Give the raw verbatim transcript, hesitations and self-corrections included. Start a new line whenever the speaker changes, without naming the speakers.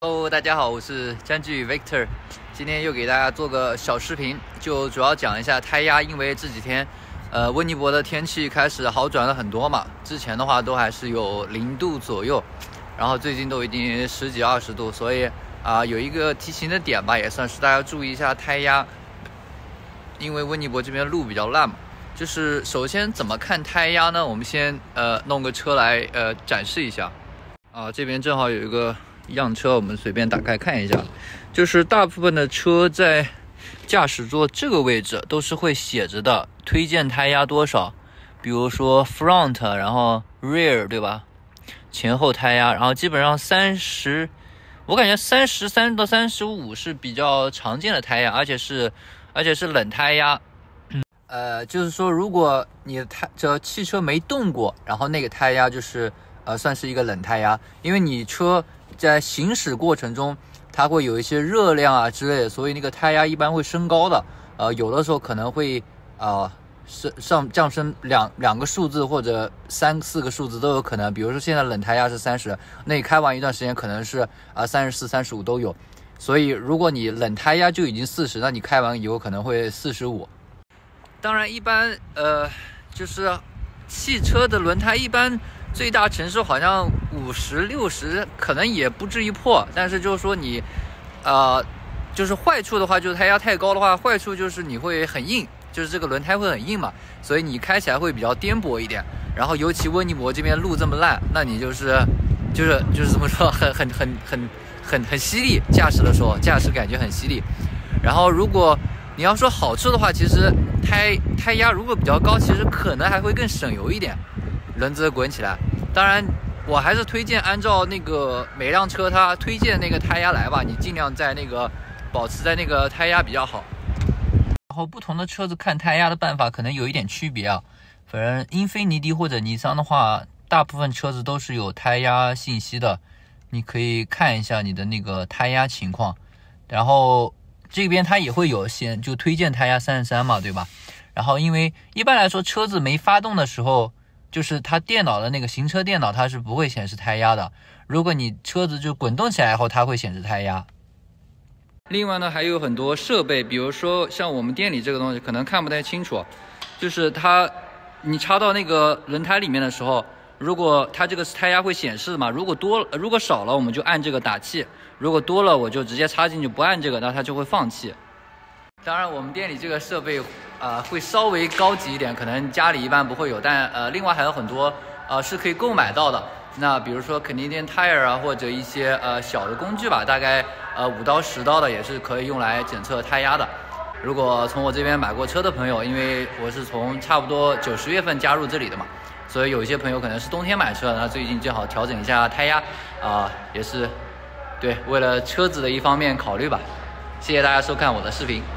Hello， 大家好，我是詹巨 Victor， 今天又给大家做个小视频，就主要讲一下胎压，因为这几天，呃，温尼伯的天气开始好转了很多嘛，之前的话都还是有零度左右，然后最近都已经十几二十度，所以啊、呃，有一个提醒的点吧，也算是大家注意一下胎压，因为温尼伯这边路比较烂嘛。就是首先怎么看胎压呢？我们先呃弄个车来呃展示一下啊，这边正好有一个样车，我们随便打开看一下。就是大部分的车在驾驶座这个位置都是会写着的，推荐胎压多少，比如说 front， 然后 rear， 对吧？前后胎压，然后基本上三十，我感觉三十三到三十五是比较常见的胎压，而且是而且是冷胎压。呃，就是说，如果你的胎这汽车没动过，然后那个胎压就是呃算是一个冷胎压，因为你车在行驶过程中，它会有一些热量啊之类的，所以那个胎压一般会升高的。呃，有的时候可能会呃上上降升两两个数字或者三四个数字都有可能。比如说现在冷胎压是三十，那你开完一段时间可能是啊三十四、三十五都有。所以如果你冷胎压就已经四十，那你开完以后可能会四十五。当然，一般呃，就是汽车的轮胎一般最大承受好像五十六十，可能也不至于破。但是就是说你，呃，就是坏处的话，就是胎压太高的话，坏处就是你会很硬，就是这个轮胎会很硬嘛，所以你开起来会比较颠簸一点。然后尤其温尼伯这边路这么烂，那你就是就是就是怎么说，很很很很很很犀利，驾驶的时候驾驶感觉很犀利。然后如果你要说好处的话，其实胎胎压如果比较高，其实可能还会更省油一点，轮子滚起来。当然，我还是推荐按照那个每辆车它推荐那个胎压来吧，你尽量在那个保持在那个胎压比较好。然后不同的车子看胎压的办法可能有一点区别啊，反正英菲尼迪或者尼桑的话，大部分车子都是有胎压信息的，你可以看一下你的那个胎压情况，然后这边它也会有显，就推荐胎压三十三嘛，对吧？然后因为一般来说车子没发动的时候，就是它电脑的那个行车电脑它是不会显示胎压的，如果你车子就滚动起来后，它会显示胎压。另外呢，还有很多设备，比如说像我们店里这个东西可能看不太清楚，就是它你插到那个轮胎里面的时候，如果它这个胎压会显示嘛，如果多如果少了我们就按这个打气，如果多了我就直接插进去不按这个，那它就会放气。当然我们店里这个设备呃会稍微高级一点，可能家里一般不会有，但呃另外还有很多呃是可以购买到的。那比如说 Canadian Tire 啊，或者一些呃小的工具吧，大概呃五到十刀的也是可以用来检测胎压的。如果从我这边买过车的朋友，因为我是从差不多九十月份加入这里的嘛，所以有一些朋友可能是冬天买车，那最近正好调整一下胎压啊、呃，也是对为了车子的一方面考虑吧。谢谢大家收看我的视频。